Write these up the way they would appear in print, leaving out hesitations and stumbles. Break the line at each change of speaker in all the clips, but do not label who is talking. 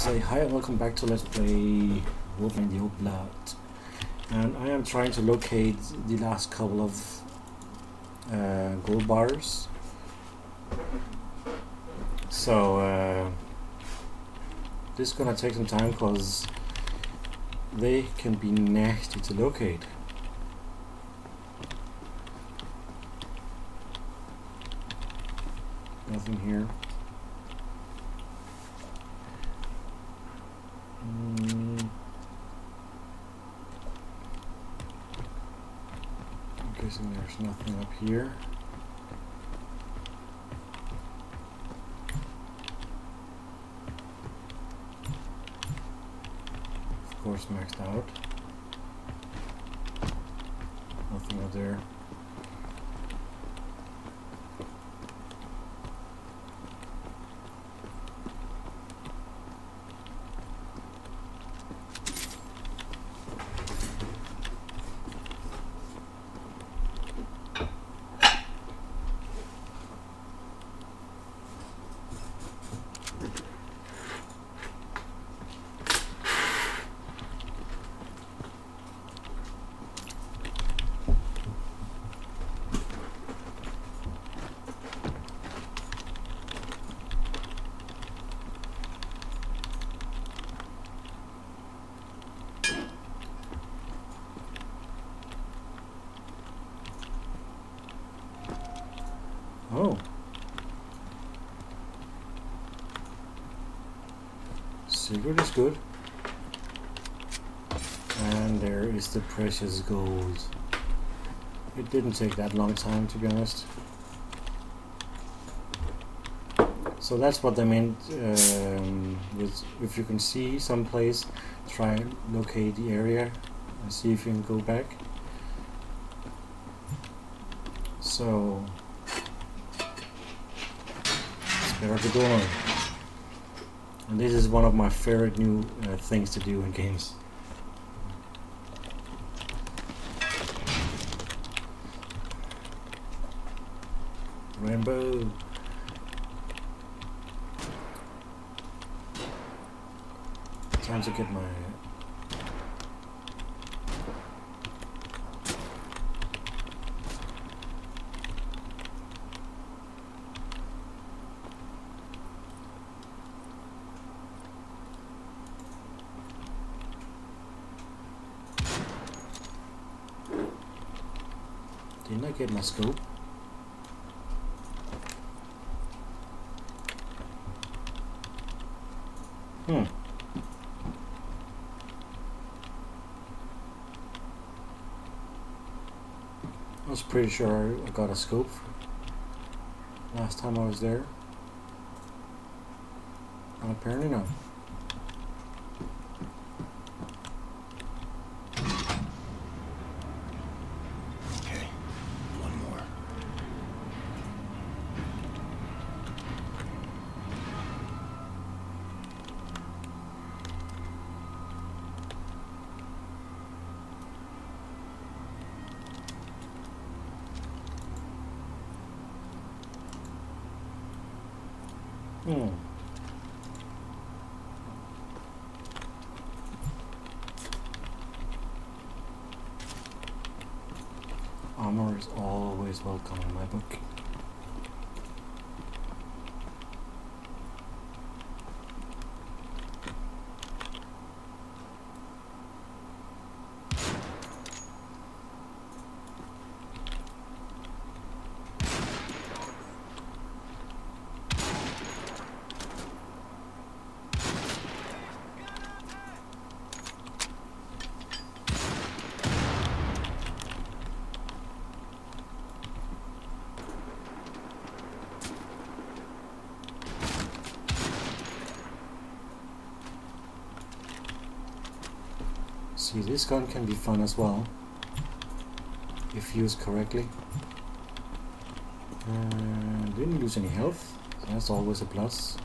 say hi and welcome back to Let's Play Wolfenstein the Old Blood. And I am trying to locate the last couple of gold bars. So this is gonna take some time because they can be nasty to locate. Nothing here. I'm guessing there's nothing up here. Of course, maxed out. Nothing up there. Oh. Secret is good. And there is the precious gold. It didn't take that long time, to be honest. So that's what they meant with if you can see someplace, try and locate the area and see if you can go back. So better to go on. And this is one of my favorite new things to do in games. Rainbow. Time to get my Didn't I get my scope? I was pretty sure I got a scope last time I was there. And apparently not. Armor is always welcome in my book. See, this gun can be fun as well, if used correctly. Didn't lose any health, so that's always a plus.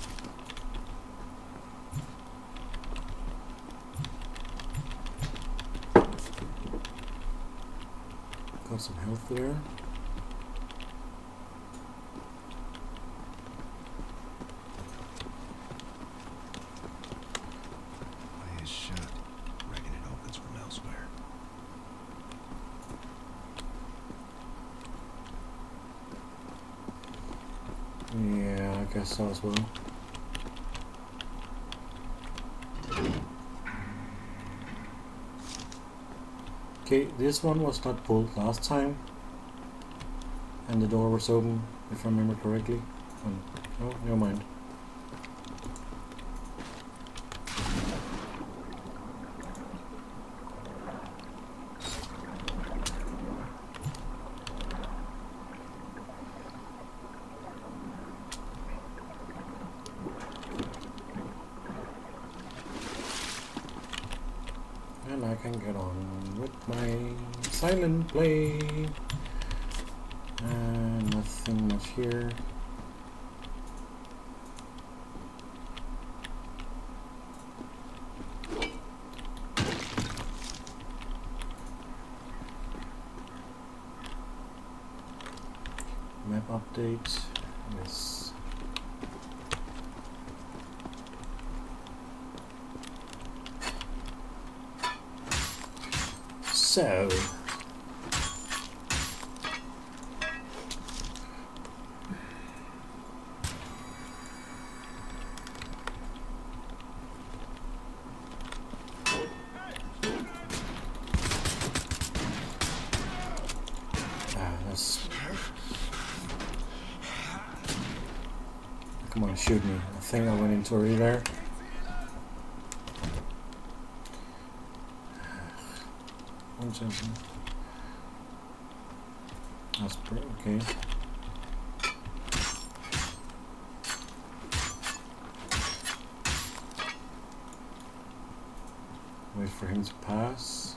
Got some health there. guess so as well. Okay, this one was not pulled last time, and the door was open, if I remember correctly. Oh, never mind. And I can get on with my silent play. And nothing much here. Map update. Yes. So that's, come on, shoot me. I think I went into already there. One second. That's pretty okay. Wait for him to pass.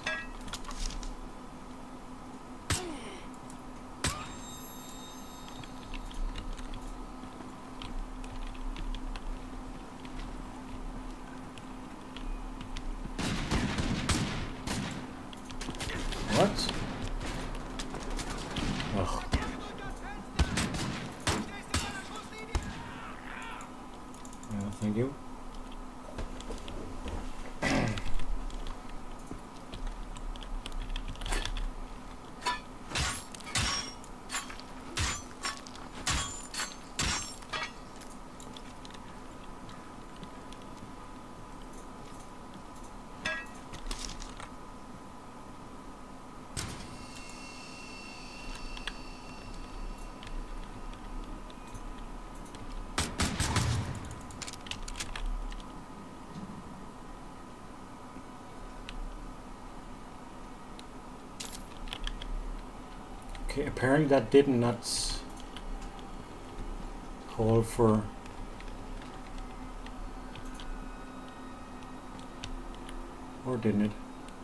What? Ugh. Yeah, thank you. Okay, apparently that did not call for or didn't it?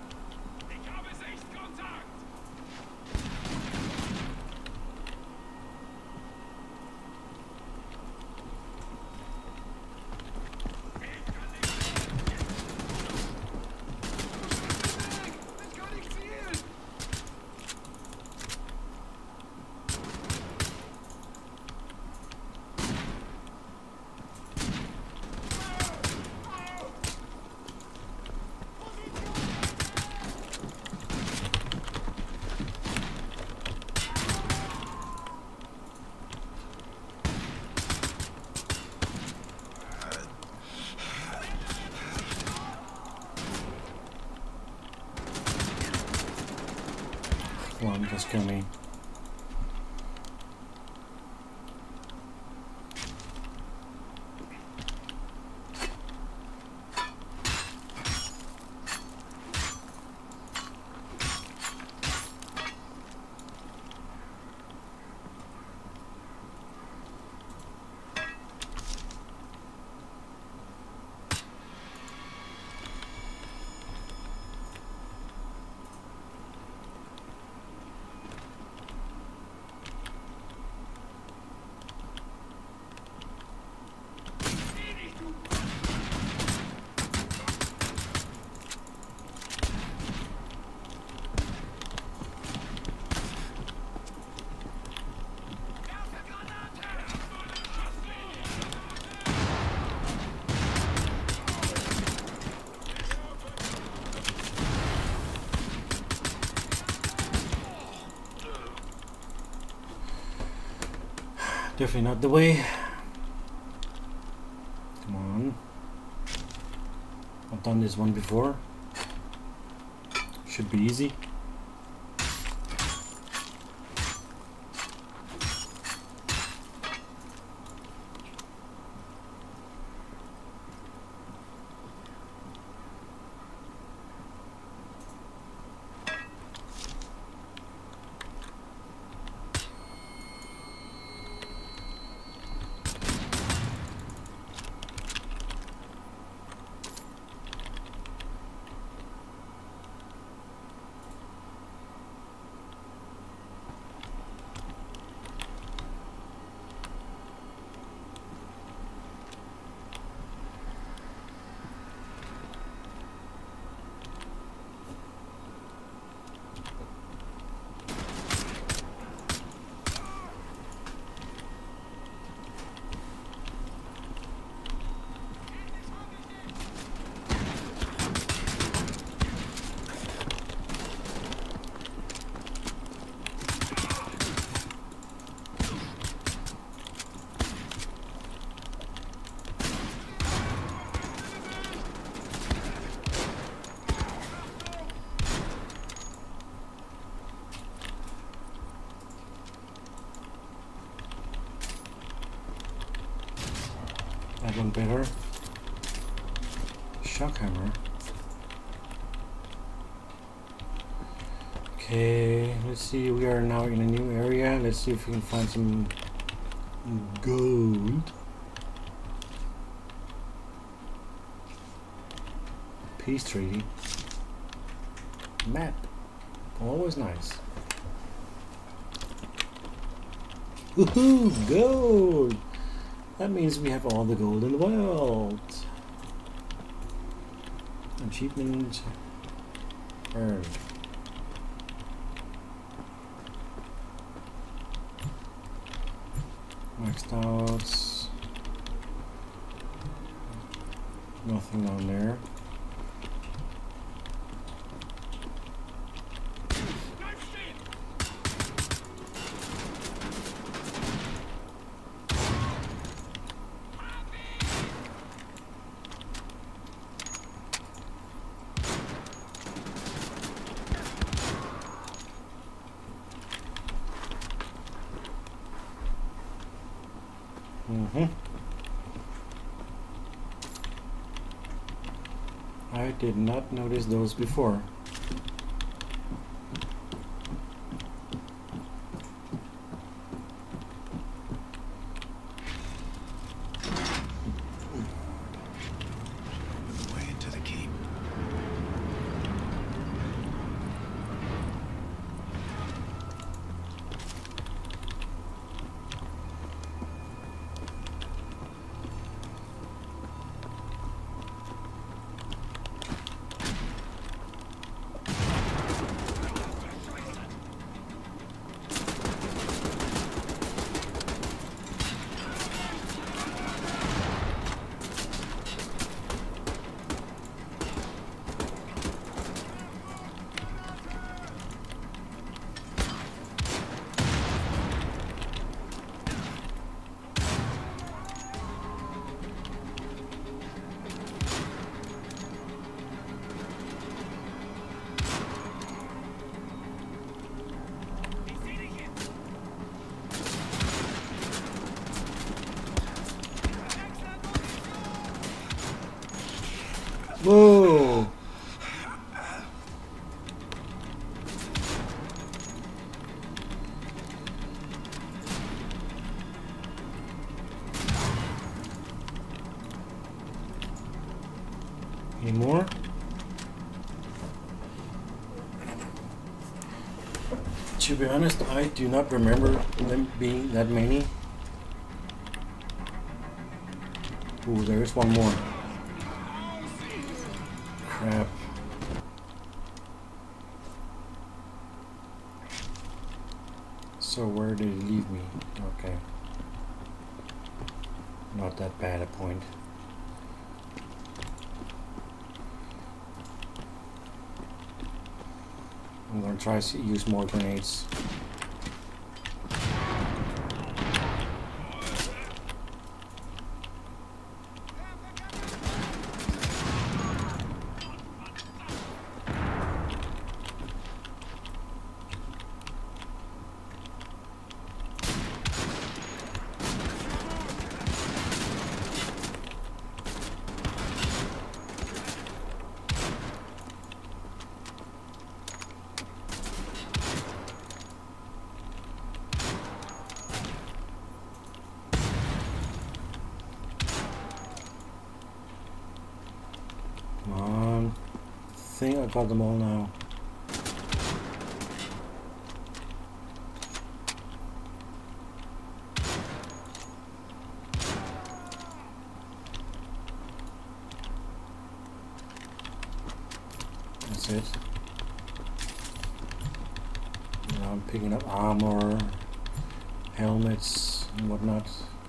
Come on, just kill me. Definitely not the way. I've done this one before. Should be easy. That one better. Shock hammer. Okay, let's see. We are now in a new area. Let's see if we can find some gold. Peace treaty. Map. Always nice. Woohoo! Gold! That means we have all the gold in the world. Achievement earned. Maxed out. Nothing on there. I did not notice those before.
Way into the keep.
Whoa! Any more? To be honest, I do not remember them being that many. Ooh, there is one more. Crap. So where did it leave me? Okay. Not that bad a point. I'm gonna try to use more grenades. Come on. I think I got them all now. That's it. Now I'm picking up armor, helmets, and whatnot.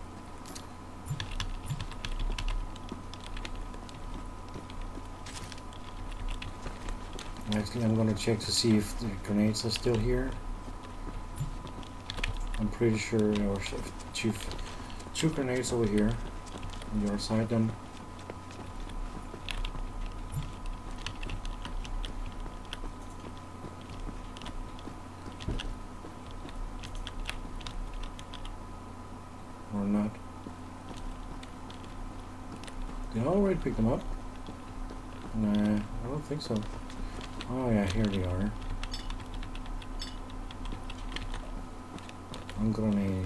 Actually, I'm gonna check to see if the grenades are still here. I'm pretty sure there were two grenades over here on your side then. Or not. Did I already pick them up? Nah, I don't think so. Oh yeah, here they are. One grenade.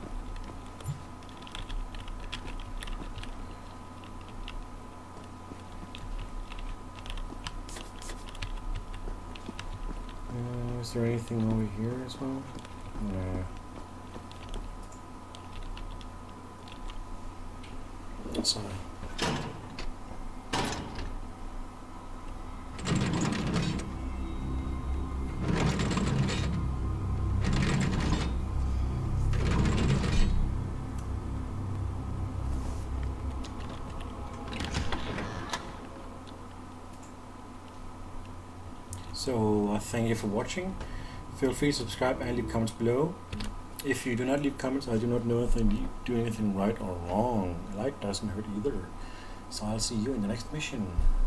Is there anything over here as well? Nah. Sorry. So thank you for watching. Feel free to subscribe and leave comments below. If you do not leave comments, I do not know if I do anything right or wrong. A like doesn't hurt either. So I'll see you in the next mission.